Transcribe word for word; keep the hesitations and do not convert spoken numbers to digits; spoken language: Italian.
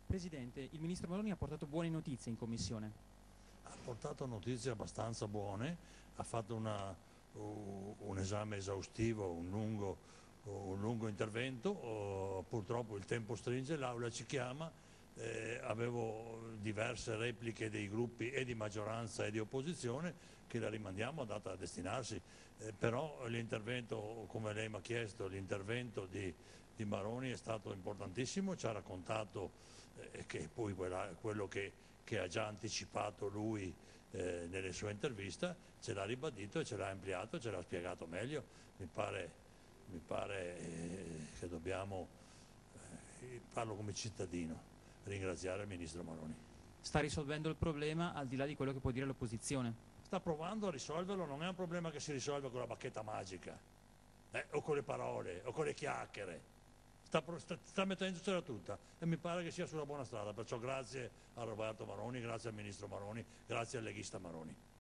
Presidente, il Ministro Maroni ha portato buone notizie in Commissione. Ha portato notizie abbastanza buone, ha fatto una, uh, un esame esaustivo, un lungo, uh, un lungo intervento, uh, purtroppo il tempo stringe, l'Aula ci chiama, eh, avevo diverse repliche dei gruppi e di maggioranza e di opposizione che la rimandiamo, data a destinarsi, eh, però l'intervento, come lei mi ha chiesto, l'intervento di, di Maroni è stato importantissimo, ci ha raccontato eh, che poi quella, quello che, che ha già anticipato lui eh, nelle sue interviste, ce l'ha ribadito e ce l'ha ampliato, ce l'ha spiegato meglio. Mi pare, mi pare eh, che dobbiamo, eh, parlo come cittadino, ringraziare il Ministro Maroni. Sta risolvendo il problema al di là di quello che può dire l'opposizione. Sta provando a risolverlo, non è un problema che si risolve con la bacchetta magica, eh, o con le parole, o con le chiacchiere. Sta, sta, sta mettendocela tutta e mi pare che sia sulla buona strada, perciò grazie a Roberto Maroni, grazie al Ministro Maroni, grazie al leghista Maroni.